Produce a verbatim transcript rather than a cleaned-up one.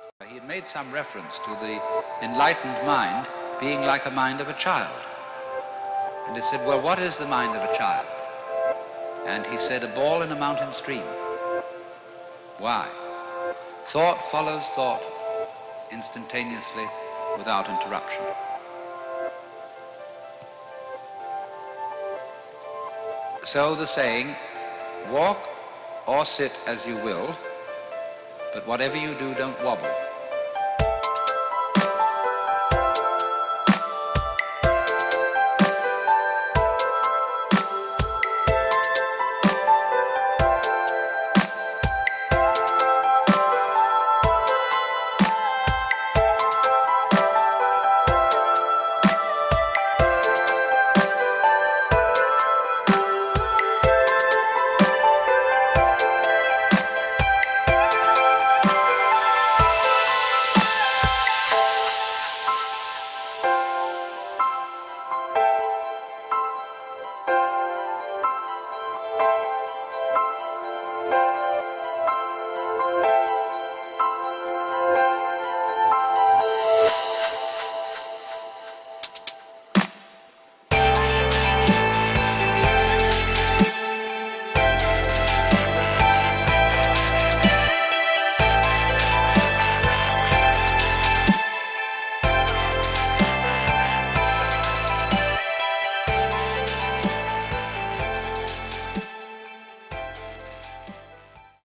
He had made some reference to the enlightened mind being like a mind of a child. And he said, well, what is the mind of a child? And he said, a ball in a mountain stream. Why? Thought follows thought instantaneously without interruption. So the saying, walk or sit as you will, but whatever you do, don't wobble.